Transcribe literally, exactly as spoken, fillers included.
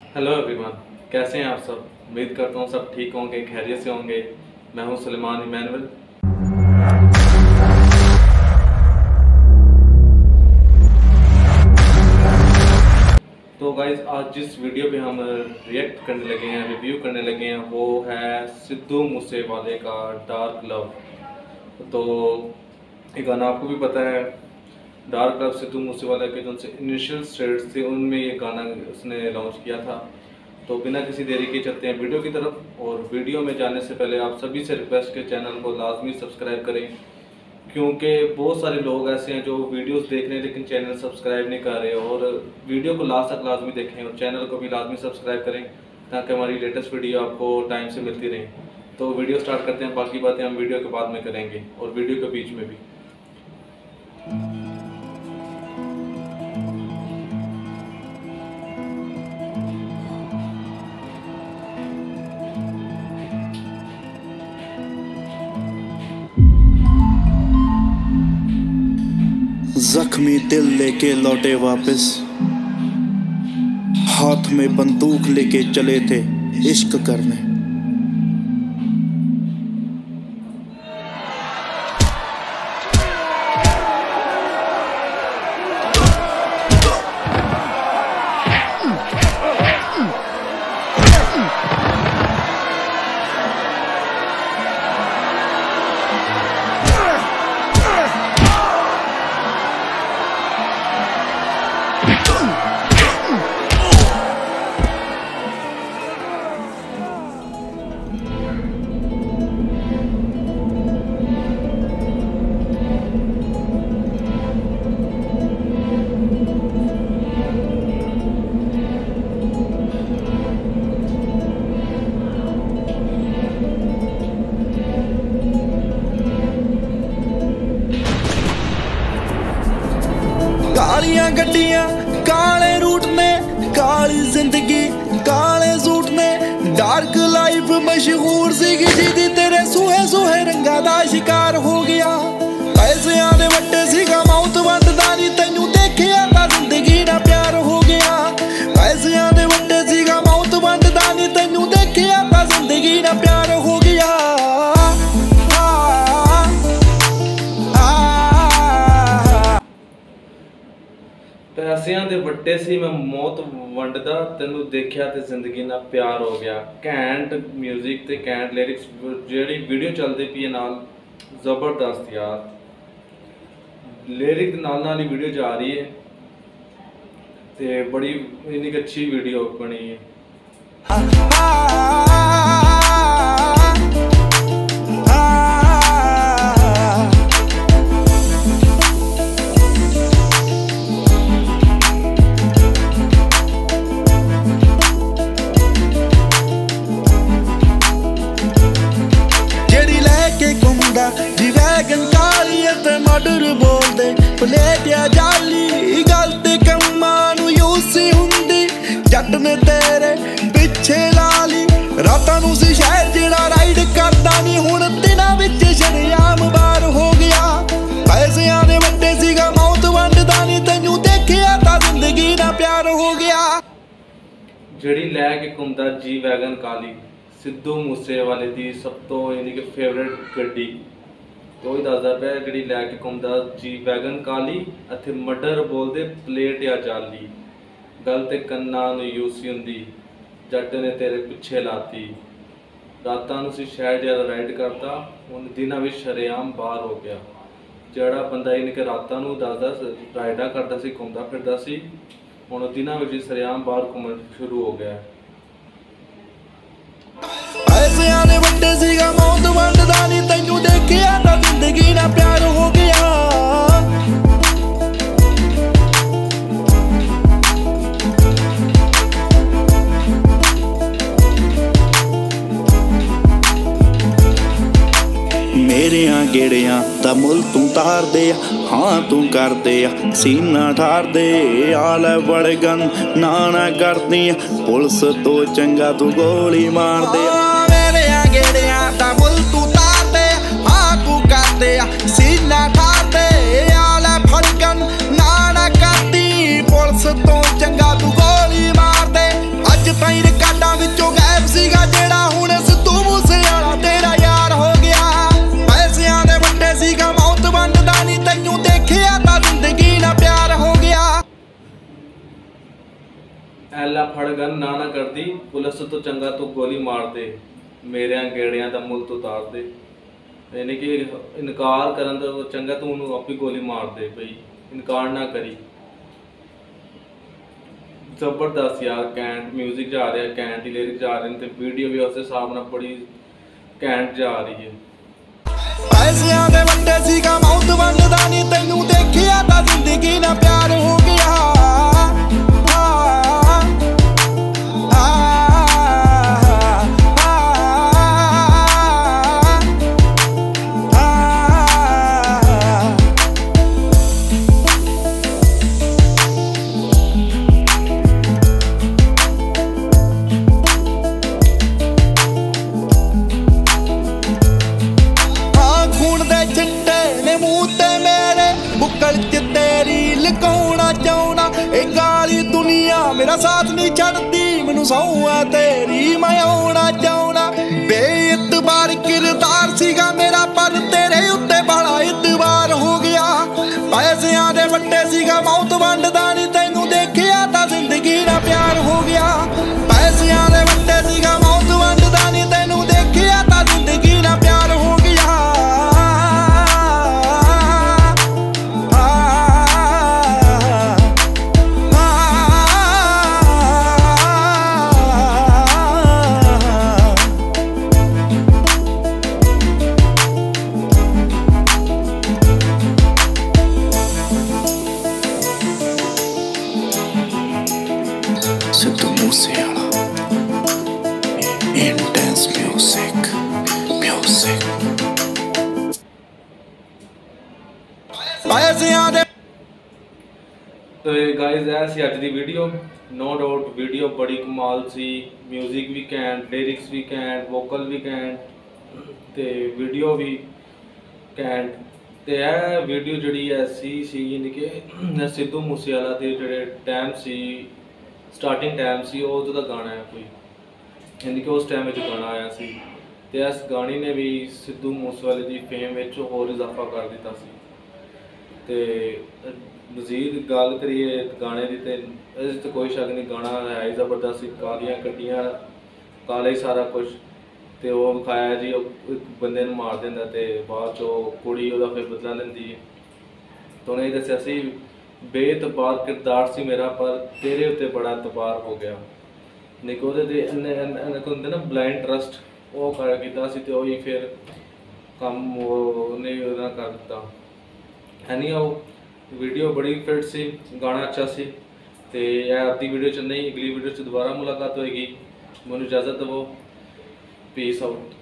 Hello everyone, कैसे हैं आप सब। उम्मीद करता हूँ सब ठीक होंगे, खैरियत से होंगे। मैं हूँ सलेमान इमैनुअल। तो गाइज, आज जिस वीडियो पे हम रिएक्ट करने लगे हैं, रिव्यू करने लगे हैं, वो है सिद्धू मूसेवाले का डार्क लव। तो ये गाना आपको भी पता है, डार्क लव सिद्धू मूसेवाला के जो उनसे इनिशियल स्टेट्स थे उनमें ये गाना उसने लॉन्च किया था। तो बिना किसी देरी के चलते हैं वीडियो की तरफ। और वीडियो में जाने से पहले आप सभी से रिक्वेस्ट के चैनल को लाजमी सब्सक्राइब करें, क्योंकि बहुत सारे लोग ऐसे हैं जो वीडियोस देख रहे हैं लेकिन चैनल सब्सक्राइब नहीं कर रहे। और वीडियो को लास्ट तक लाजमी देखें और चैनल को भी लाजमी सब्सक्राइब करें ताकि हमारी लेटेस्ट वीडियो आपको टाइम से मिलती रहे। तो वीडियो स्टार्ट करते हैं, बाकी बातें हम वीडियो के बाद में करेंगे और वीडियो के बीच में भी। जख्मी दिल लेके लौटे वापस, हाथ में बंदूक लेके चले थे इश्क करने। कालियां गड्डियां काले रूट में, काली जिंदगी काले सूट में, डार्क लाइफ मशहूर सी जी तेरे सुहे सुहे रंगा दा शिकार हो गया। पैसे आने वट्टे सीगा मौत वंडदा नी, तैनू देखिया ता जिंदगी ना प्यार हो गया। पैसे आने वट्टे सीगा मौत वंडदा नी, तैनू देखिया ता जिंदगी ना प्यार हो गया। पैसियां दे वट्टे सी मैं मौत वंडदा, तेनू देखिया ते जिंदगी ना प्यार हो गया। कैंट म्यूजिक ते कैंट लिरिक्स, जेहड़ी वीडियो चलती पई है नाल जबरदस्त यार। लिरिक नाल नाल ही वीडियो जा रही है ते बड़ी इन्नी अच्छी वीडियो बनी है। जी वैगन काली ते मर्डर बोलदे पलेटिया जाली, गलत कम्मां नूं यूसी हुंदी, जट ने तेरे पिछे लाली। रातां नूं सी शहर जेड़ा राइड करदा नी, हुण दिनां विच शरेआम बार हो गया। पैसियां दे वड्डे सीगा मौत वंडदा नी, तैनू देखिया तां जिंदगी ना प्यार हो गया। जेड़ी लै के घुमदा जी वैगन काली, सिद्धू मूसेवाले दी सब तो यानी कि फेवरेट गड्डी। तो ही दसदा पिया जी लैके घूमदा जी वैगन काली, इत्थे मर्डर बोलते प्लेट या जाली, गल ते कन्ना नूं यूसी हुंदी, जट ने तेरे पिछे लाती। रातां नूं सी शहर ज्यादा राइड करता, हुण दिनां विच शरेआम बाहर हो गया। जिहड़ा बंदा यानी कि रातां नूं दसदा राइडा करदा सी, घूमदा फिरदा सी, हुण दिनां विच शरेआम बाहर घूमण शुरू हो गया। पैसियां दे वड्डे सीगा मौत वंडदा नी, तैनू देखिया तां जिंदगी ना प्यार हो गया। मेरियां गेड़ियां दा मुल तू तार दे, हाँ तू कर दे सीना ठार दे। आल बड़गन ना ना कर दी, पुलिस तो चंगा तू गोली मार दे। मेरियां गेड़ियां दा मुल तू तार दे, हाँ तू कर दे सीना ठार दे। आल बड़गन ना ना कर दी, पुलिस तो चंगा तू गोली मार दे। अज फड़गन ना ना करती, पुलिस तो चंगा तो गोली मार दे, मेरे गेड़ियां दा मुल्क उतार दे। यानी कि इनकार करन तो चंगा तू उन्होंने आप ही गोली मार दे, भाई इनकार ना करी। जबरदस्त यार, कैंट म्यूजिक जा रहा है, कैंट ही लिरिक्स जा रहे हैं, तो वीडियो भी उस हिसाब नाल बड़ी कैंट जा रही है। पैसियां दे वड्डे सीगा मौत वंडदा नी, तैनू देखिया तां जिंदगी ना प्यार हो गया। मेरा साथ नहीं छड़ती, मैनू सौं है तेरी, मैं आउणा चाहुणा। बेइतबार किरदार सीगा मेरा, पर तेरे उत्ते बड़ा इतबार हो गया। पैसियां दे वड्डे सीगा मौत वंडदा नी, तैनू देखिया तां जिंदगी ना प्यार हो गया। पैसियां दे वड्डे सीगा मौत वंडदा नी, तैनू देखिया तां जिंदगी ना प्यार हो गया। Sidhu Moosewala, intense music, music. तो गाइज ऐसी अज की वीडियो, नो डाउट वीडियो बड़ी कमाल सी, म्यूजिक भी कैंट, लिरिक्स भी कैंट, वोकल भी कैंट, ते वीडियो भी कैंट। ते यह वीडियो जड़ी ऐसी सी कि सिद्धू मूसेवाला के जोड़े टाइम सी, स्टार्टिंग टाइम सी, उदों का गाना है कोई, यानी कि उस टाइम में गाना आया सी, ते इस गाने ने भी सिद्धू मूसेवाले की फेम में होर इजाफा कर दिता सी। ते मजीद गल करिए गाने की, तो इस तो कोई शक नहीं, गाना है ही जबरदस्त, कालियां कड्डियां, काला ही सारा कुछ। तो वो विखाया जी एक बंदे नूं मार दिंदा, ते बाद चो कुड़ी उहदा फिर बदला लैंदी है। तो उन्हें दस्सिया सी बेतबार किरदार सी मेरा, पर तेरे उत्ते बड़ा एतबार हो गया। निक ओहदे होंदे ना ब्लाइंड ट्रस्ट, वो कर कीता सी, ते ओही फिर कम उन्हें ओहदा कर दिता है नहीं। वो वीडियो बड़ी फिट सी, गाना अच्छा सी। तो यह अद्धी वीडियो च नहीं, अगली वीडियो च दोबारा मुलाकात होएगी। मैनूं इजाज़त दवो, पीस आउट।